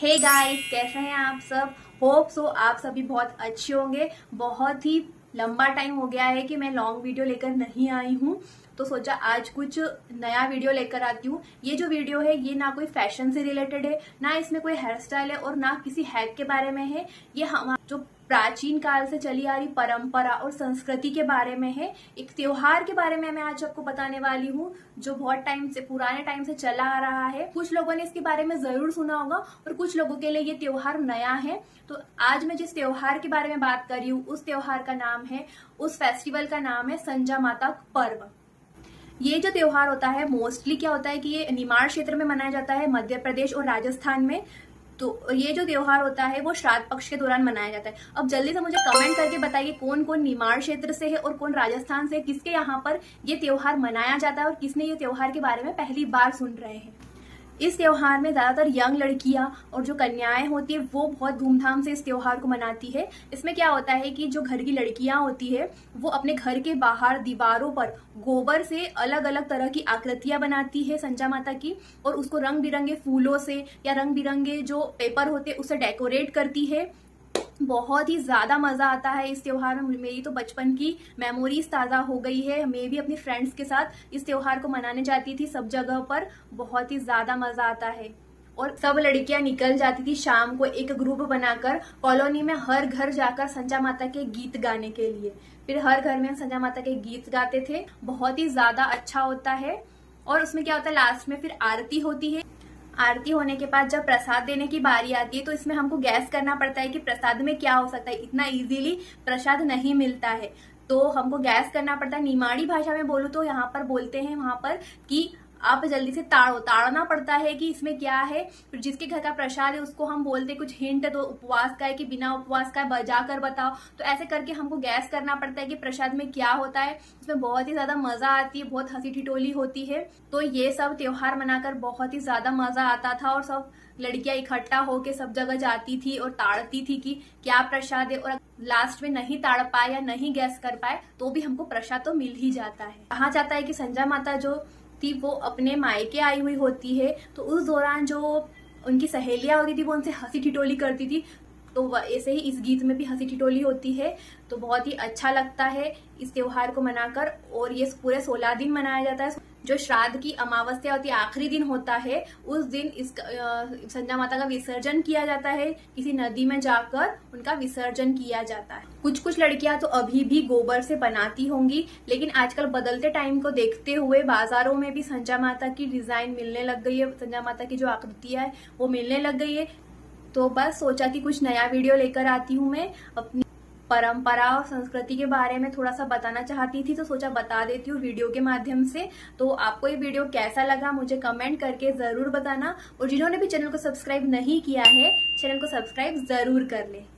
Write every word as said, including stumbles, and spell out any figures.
Hey guys, कैसे हैं आप सब। होप सो आप सभी बहुत अच्छे होंगे। बहुत ही लंबा टाइम हो गया है कि मैं लॉन्ग वीडियो लेकर नहीं आई हूँ, तो सोचा आज कुछ नया वीडियो लेकर आती हूँ। ये जो वीडियो है ये ना कोई फैशन से रिलेटेड है, ना इसमें कोई हेयर स्टाइल है और ना किसी हैक के बारे में है। ये हमारा जो प्राचीन काल से चली आ रही परंपरा और संस्कृति के बारे में है। एक त्योहार के बारे में मैं आज आपको बताने वाली हूँ जो बहुत टाइम से पुराने टाइम से चला आ रहा है। कुछ लोगों ने इसके बारे में जरूर सुना होगा और कुछ लोगों के लिए ये त्योहार नया है। तो आज मैं जिस त्योहार के बारे में बात कर रही हूँ उस त्योहार का नाम है, उस फेस्टिवल का नाम है संजा माता पर्व। ये जो त्योहार होता है मोस्टली क्या होता है कि ये निमाड़ क्षेत्र में मनाया जाता है, मध्य प्रदेश और राजस्थान में। तो ये जो त्योहार होता है वो श्राद्ध पक्ष के दौरान मनाया जाता है। अब जल्दी से मुझे कमेंट करके बताइए कौन कौन निमाड़ क्षेत्र से है और कौन राजस्थान से, किसके यहाँ पर ये त्योहार मनाया जाता है और किसने ये त्योहार के बारे में पहली बार सुन रहे हैं। इस त्योहार में ज्यादातर यंग लड़कियां और जो कन्याएं होती है वो बहुत धूमधाम से इस त्योहार को मनाती है। इसमें क्या होता है कि जो घर की लड़कियां होती है वो अपने घर के बाहर दीवारों पर गोबर से अलग अलग तरह की आकृतियां बनाती है संजा माता की, और उसको रंग बिरंगे फूलों से या रंग बिरंगे जो पेपर होते हैं उससे डेकोरेट करती है। बहुत ही ज्यादा मजा आता है इस त्योहार में। मेरी तो बचपन की मेमोरीज ताजा हो गई है। मैं भी अपनी फ्रेंड्स के साथ इस त्योहार को मनाने जाती थी सब जगह पर। बहुत ही ज्यादा मजा आता है और सब लड़कियां निकल जाती थी शाम को एक ग्रुप बनाकर कॉलोनी में हर घर जाकर संजा माता के गीत गाने के लिए। फिर हर घर में संजा माता के गीत गाते थे। बहुत ही ज्यादा अच्छा होता है। और उसमें क्या होता है लास्ट में फिर आरती होती है। आरती होने के बाद जब प्रसाद देने की बारी आती है तो इसमें हमको गैस करना पड़ता है कि प्रसाद में क्या हो सकता है। इतना इजीली प्रसाद नहीं मिलता है तो हमको गैस करना पड़ता है। निमाड़ी भाषा में बोलूं तो यहाँ पर बोलते हैं वहां पर कि आप जल्दी से ताड़ो, ताड़ना पड़ता है कि इसमें क्या है। फिर जिसके घर का प्रसाद है उसको हम बोलते कुछ हिंट दो उपवास का है कि बिना उपवास का है, बजा कर बताओ। तो ऐसे करके हमको गैस करना पड़ता है कि प्रसाद में क्या होता है। इसमें बहुत ही ज्यादा मजा आती है, बहुत हंसी ठिठोली होती है। तो ये सब त्योहार मनाकर बहुत ही ज्यादा मजा आता था और सब लड़कियां इकट्ठा होके सब जगह जाती थी और ताड़ती थी कि क्या प्रसाद है। और लास्ट में नहीं ताड़ पाए या नहीं गैस कर पाए तो भी हमको प्रसाद तो मिल ही जाता है। कहा जाता है कि संजा माता जो थी वो अपने मायके आई हुई होती है, तो उस दौरान जो उनकी सहेलियां होती थी वो उनसे हंसी ठिठोली करती थी। तो ऐसे ही इस गीत में भी हंसी ठिठोली होती है। तो बहुत ही अच्छा लगता है इस त्योहार को मनाकर। और ये पूरे सोलह दिन मनाया जाता है। जो श्राद्ध की अमावस्या होती है आखिरी दिन होता है, उस दिन इस संजा माता का विसर्जन किया जाता है। किसी नदी में जाकर उनका विसर्जन किया जाता है। कुछ कुछ लड़कियां तो अभी भी गोबर से बनाती होंगी, लेकिन आजकल बदलते टाइम को देखते हुए बाजारों में भी संजा माता की डिजाइन मिलने लग गई है। संजा माता की जो आकृतियां है वो मिलने लग गई है। तो बस सोचा कि कुछ नया वीडियो लेकर आती हूँ। मैं अपनी परंपरा और संस्कृति के बारे में थोड़ा सा बताना चाहती थी तो सोचा बता देती हूँ वीडियो के माध्यम से। तो आपको ये वीडियो कैसा लगा मुझे कमेंट करके जरूर बताना। और जिन्होंने भी चैनल को सब्सक्राइब नहीं किया है चैनल को सब्सक्राइब जरूर कर ले।